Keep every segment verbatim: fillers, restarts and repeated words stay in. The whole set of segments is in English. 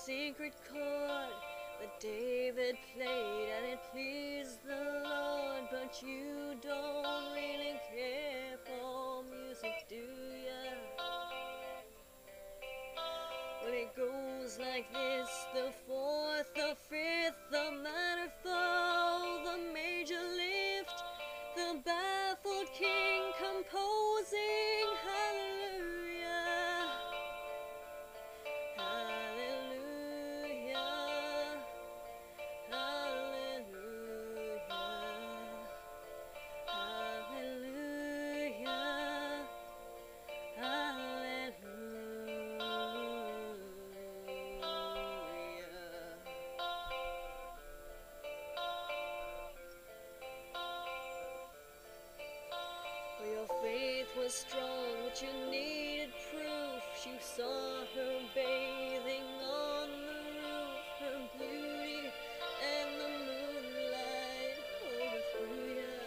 secret chord that David played and it pleased the Lord, but you don't really care for music, do ya? Well, it goes like this: the fourth, the fifth, the minor fall, the major lift, the baffled king composing hallelujah, hallelujah, hallelujah, hallelujah, hallelujah. Well, your faith was strong, but you needed proof. You saw her bathing on the roof, her beauty and the moonlight overthrew you.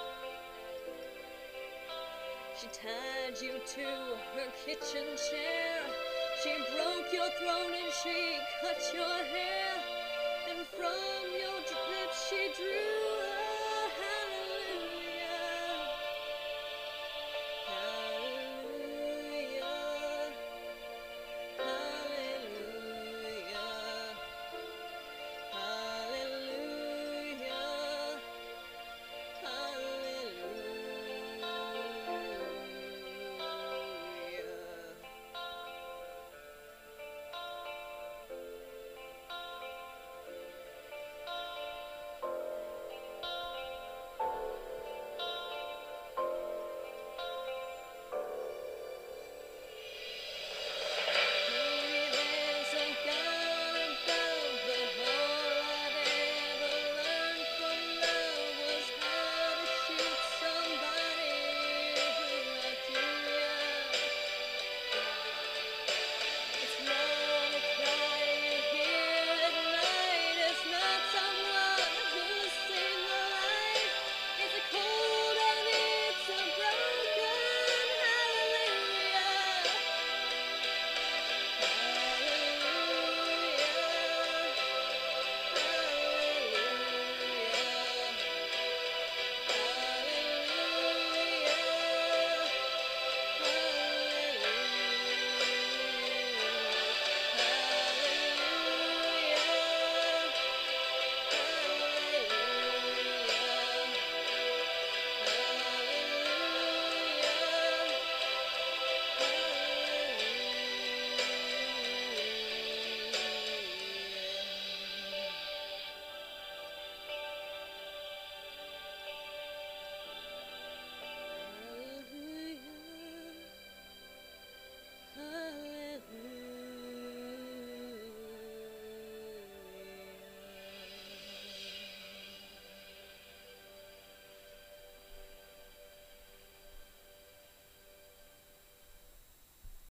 She tied you to her kitchen chair, she broke your throat and she cut your hair, and from your lips she drew